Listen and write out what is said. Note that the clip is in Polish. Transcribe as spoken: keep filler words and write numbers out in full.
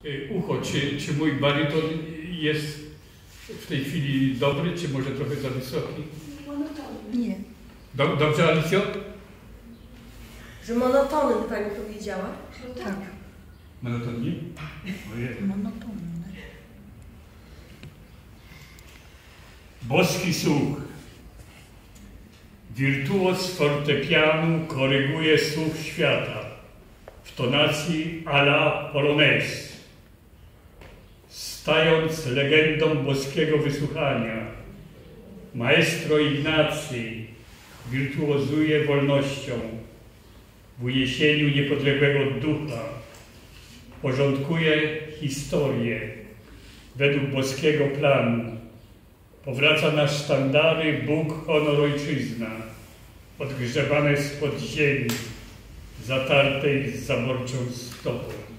Ucho, czy, czy mój baryton jest w tej chwili dobry, czy może trochę za wysoki? Monotonny. Nie. Do, dobrze, Alicjo? Że monotonny pani powiedziała? Tak. tak. Monotonnie? Ojej. Monotonny. Boski słuch. Wirtuoz fortepianu koryguje słuch świata w tonacji à la polonaise, stając legendą boskiego wysłuchania. Maestro Ignacy wirtuozuje wolnością w uniesieniu niepodległego ducha, porządkuje historię według boskiego planu. Powraca na sztandary Bóg, honor, ojczyzna, odgrzewane spod ziemi, zatartej zaborczą stopą.